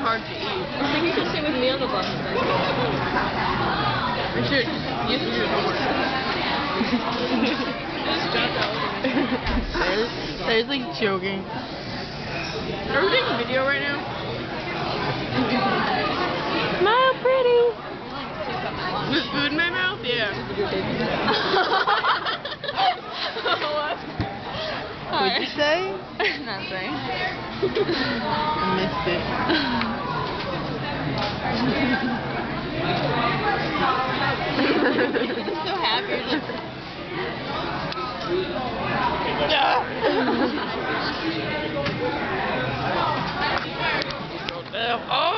hard to eat. I think you should sit with me on the bus. I should. You should do your homework. There's like joking. Are we taking video right now? Smile pretty. With food in my mouth? Yeah. What'd you say? Nothing. I missed it. I'm so happy. Oh!